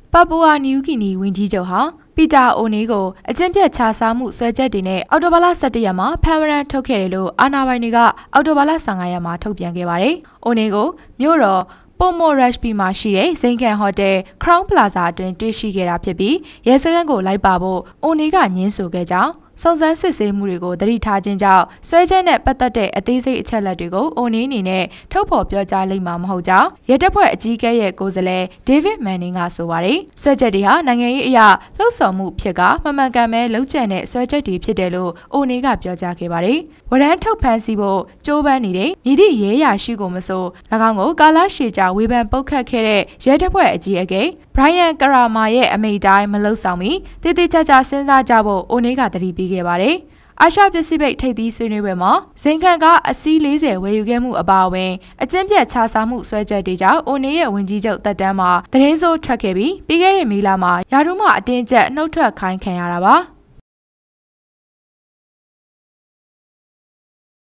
ပါပူအာနယူးဂီနီဝန်ကြီးချုပ်ဟာပီတာအိုနီကိုအကျင့်ပြတ်ခြားစားမှုဆွဲချက်တွေနဲ့အော်တိုဘာလ17ရက်မှာဖမ်းဝရမ်းထုတ်ခဲ့တယ်လို့အာဏာပိုင်တွေကအော်တိုဘာလ15ရက်မှာထုတ်ပြန်ခဲ့ပါတယ်။အိုနီကိုမြို့တော်ပိုမိုရက်ရှ်ပီမှာရှိတဲ့ဇိန်ကန်ဟိုတယ် Crown Plaza အတွင်းတွေ့ရှိခဲ့တာဖြစ်ပြီးရဲစခန်းကိုလိုက်ပါဖို့အိုနီကညှင်းဆိုခဲ့ကြောင်းစုံစမ်းစစ်ဆေးမှုတွေကိုသတိထားခြင်းကြောင့်ဆွဲချက်နဲ့ပတ်သက်တဲ့အသေးစိတ်အချက်လက်တွေကိုအိုနီအနေနဲ့ထုတ်ဖော်ပြောကြားလိမ့်မှာမဟုတ်ကြောင်းရဲတပ်ဖွဲ့အကြီးအကဲရဲ့ကိုယ်စားလှယ်ဒေးဗစ်မန်နင်းကဆိုပါတယ်။ဆွဲချက်တွေဟာနိုင်ငံရေးအရာလှုပ်ဆောင်မှုဖြစ်ကမှန်ကန်မဲလုံးကျန်တဲ့ဆွဲချက်တွေဖြစ်တယ်လို့အိုနီကပြောကြားခဲ့ပါတယ်။ဝရမ်းထုတ်ဖမ်းဆီးဖို့ကြိုးပမ်းနေတဲ့မြည်သည့်ရဲရရှိကိုမဆို၎င်းကိုကာလရှည်ကြာဝေဖန်ပုတ်ခတ်ခဲ့တဲ့ရဲတပ်ဖွဲ့အကြီးအကဲဘရိုင်ယန်ကရာမာရဲ့အမိန့်တိုင်းမလှုပ်ဆောင်ပြီးတည်တည်ချာချာစဉ်းစားကြဖို့အိုနီကသတိပေးခဲ့ပါတယ်။အာရှပစိဖိတ်ထိပ်သီးဆွေးနွေးပွဲမှာဇင်ကန်ကအစီး40ဝယ်ယူခဲ့မှုအပါအဝင်အကျင့်ပြတ်ခြားစားမှုဆွဲချက်တွေကြောင့်အိုနီရဲ့ဝန်ကြီးချုပ်တက်တန်းမှာသတင်းဆိုးထွက်ခဲ့ပြီးပြီးခဲ့တဲ့မေလမှာယာဒူးမှအတင်းကျပ်နှုတ်ထွက်ခိုင်းခံရတာပါ။